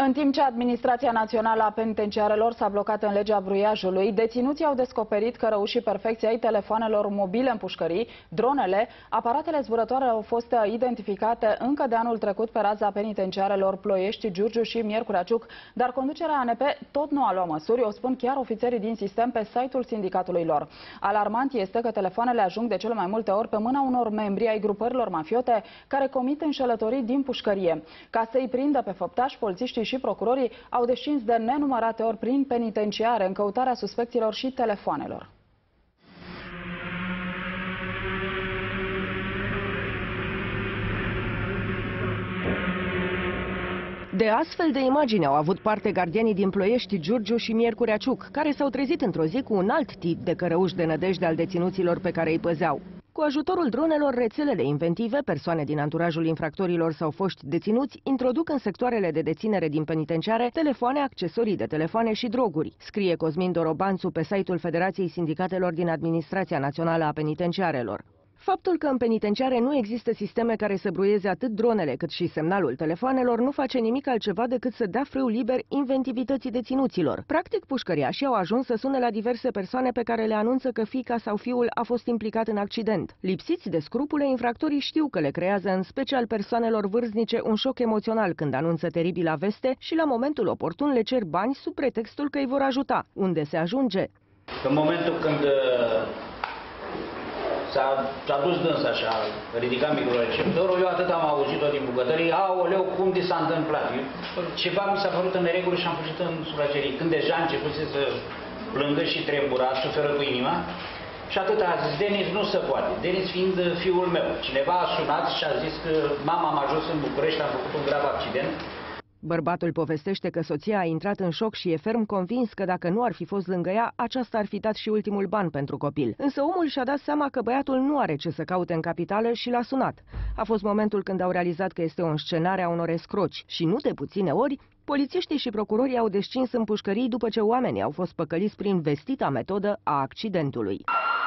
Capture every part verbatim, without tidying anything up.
În timp ce Administrația Națională a Penitenciarelor s-a blocat în legea bruiajului, deținuții au descoperit că răușii perfecți ai telefoanelor mobile în pușcării, dronele, aparatele zburătoare au fost identificate încă de anul trecut pe raza penitenciarelor Ploiești, Giurgiu și Miercurea Ciuc, dar conducerea A N P tot nu a luat măsuri, o spun chiar ofițerii din sistem pe site-ul sindicatului lor. Alarmant este că telefoanele ajung de cele mai multe ori pe mâna unor membri ai grupărilor mafiote care comit înșelătorii din pușcărie. Ca să-i prindă pe făptași, polițiștii și procurorii au descins de nenumărate ori prin penitenciare în căutarea suspecților și telefoanelor. De astfel de imagini au avut parte gardienii din Ploiești, Giurgiu și Miercurea Ciuc, care s-au trezit într-o zi cu un alt tip de cărăuși de nădejde al deținuților pe care îi păzeau. Cu ajutorul dronelor, rețelele inventive, persoane din anturajul infractorilor sau foști deținuți introduc în sectoarele de deținere din penitenciare telefoane, accesorii de telefoane și droguri, scrie Cosmin Dorobanțu pe site-ul Federației Sindicatelor din Administrația Națională a Penitenciarelor. Faptul că în penitenciare nu există sisteme care să bruieze atât dronele cât și semnalul telefoanelor nu face nimic altceva decât să dea frâu liber inventivității deținuților. Practic, pușcăriașii au ajuns să sune la diverse persoane pe care le anunță că fiica sau fiul a fost implicat în accident. Lipsiți de scrupule, infractorii știu că le creează în special persoanelor vârstnice un șoc emoțional când anunță teribila veste și la momentul oportun le cer bani sub pretextul că îi vor ajuta. Unde se ajunge? În momentul când s-a dus dânsa așa, ridicat microreceptorul, eu atât am auzit-o din bucătărie, aoleu, cum de s-a întâmplat? Eu, ceva mi s-a părut în neregulă și am fugit în sufragerie. Când deja a început să plângă și trembura, suferă cu inima, și atât a zis, Denis, nu se poate. Denis fiind fiul meu. Cineva a sunat și a zis că mama m-a ajuns în București, am făcut un grav accident. Bărbatul povestește că soția a intrat în șoc și e ferm convins că dacă nu ar fi fost lângă ea, aceasta ar fi dat și ultimul ban pentru copil. Însă omul și-a dat seama că băiatul nu are ce să caute în capitală și l-a sunat. A fost momentul când au realizat că este o înscenare a unor escroci și nu de puține ori, polițiștii și procurorii au descins în pușcării după ce oamenii au fost păcăliți prin vestita metodă a accidentului.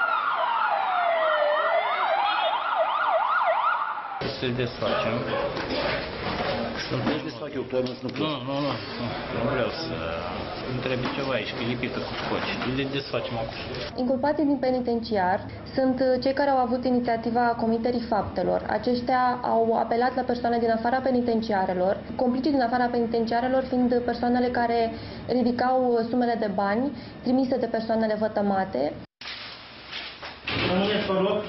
Să-l desfacem. Să-l desfac eu, clar, nu Nu, nu, nu, nu vreau să... Îmi trebuie ceva aici, că e lipită cu scoci. Le desfacem acum. Inculpații din penitenciar sunt cei care au avut inițiativa comiterii faptelor. Aceștia au apelat la persoane din afara penitenciarelor, complicii din afara penitenciarelor fiind persoanele care ridicau sumele de bani trimise de persoanele vătămate. Rămâneți, vă rog.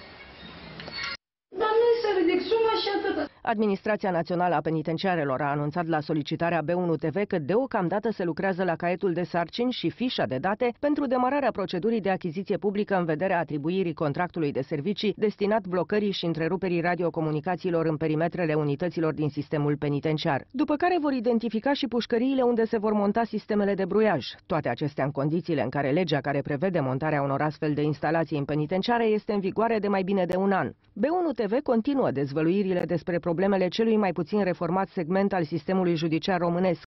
Administrația Națională a Penitenciarelor a anunțat la solicitarea B unu T V că deocamdată se lucrează la caietul de sarcini și fișa de date pentru demararea procedurii de achiziție publică în vederea atribuirii contractului de servicii destinat blocării și întreruperii radiocomunicațiilor în perimetrele unităților din sistemul penitenciar. După care vor identifica și pușcăriile unde se vor monta sistemele de bruiaj. Toate acestea în condițiile în care legea care prevede montarea unor astfel de instalații în penitenciare este în vigoare de mai bine de un an. B unu T V continuă dezvăluirile despre problemele celui mai puțin reformat segment al sistemului judiciar românesc.